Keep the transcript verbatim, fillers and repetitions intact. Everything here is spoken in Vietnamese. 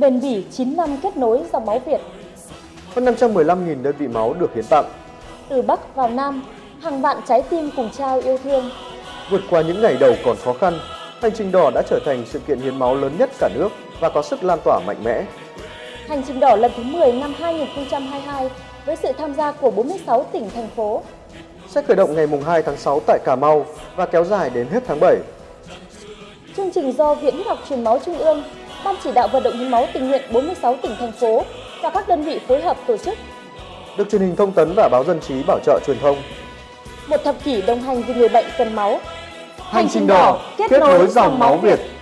bền bỉ chín năm kết nối dòng máu Việt. Hơn năm trăm mười lăm nghìn đơn vị máu được hiến tặng. Từ Bắc vào Nam, hàng vạn trái tim cùng trao yêu thương. Vượt qua những ngày đầu còn khó khăn, Hành trình đỏ đã trở thành sự kiện hiến máu lớn nhất cả nước và có sức lan tỏa mạnh mẽ. Hành trình đỏ lần thứ mười năm hai nghìn không trăm hai mươi hai với sự tham gia của bốn mươi sáu tỉnh, thành phố. Sẽ khởi động ngày hai tháng sáu tại Cà Mau và kéo dài đến hết tháng bảy. Chương trình do Viện Huyết học Truyền máu Trung ương, Ban chỉ đạo vận động hiến máu tình nguyện bốn mươi sáu tỉnh, thành phố và các đơn vị phối hợp tổ chức. Được Truyền hình Thông tấn và Báo Dân trí bảo trợ truyền thông. Một thập kỷ đồng hành vì người bệnh cần máu. Hành trình đỏ kết nối dòng máu Việt.